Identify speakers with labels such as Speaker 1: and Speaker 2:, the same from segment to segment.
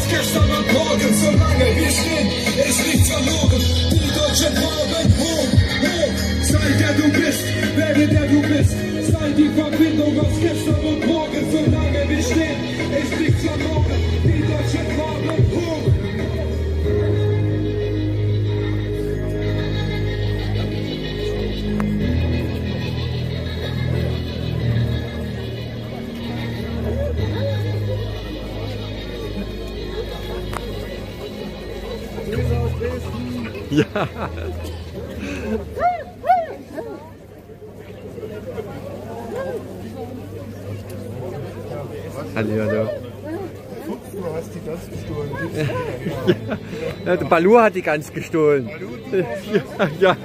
Speaker 1: was gestern und morgen, solange wir stehen, ist nichts verloren. Die deutschen Farben hoch, hoch. Sei der du bist, werde der du bist. Sei die Verbindung aus gestern und morgen, solange wir stehen, ist nichts verloren. Die deutschen Farben hoch.
Speaker 2: Ja. Hallo.
Speaker 3: Du hast die Gans gestohlen.
Speaker 2: Ja, der Balu hat die Gans gestohlen. Ja.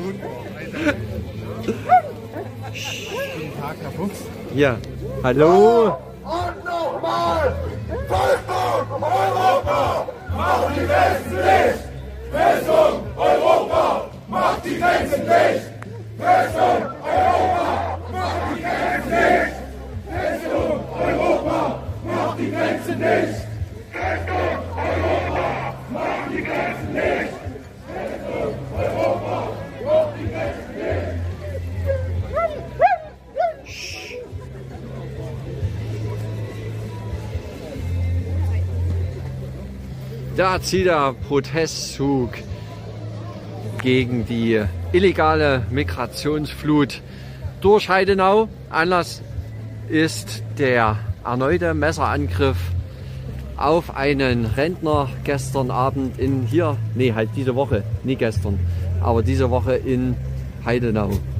Speaker 3: Guten Tag, Herr Fuchs.
Speaker 2: Ja. Hallo.
Speaker 1: Und nochmal! Festung Europa! Macht die Grenzen dicht! Festung Europa! Macht die Grenzen dicht! Festung Europa! Macht die Grenzen dicht! Festung Europa! Macht die Grenzen dicht! Festung Europa! Macht die Grenzen dicht! Festung Europa! Macht die Grenzen dicht!
Speaker 2: Da zieht der Protestzug gegen die illegale Migrationsflut durch Heidenau. Anlass ist der erneute Messerangriff auf einen Rentner gestern Abend diese Woche, nie gestern, aber diese Woche in Heidenau.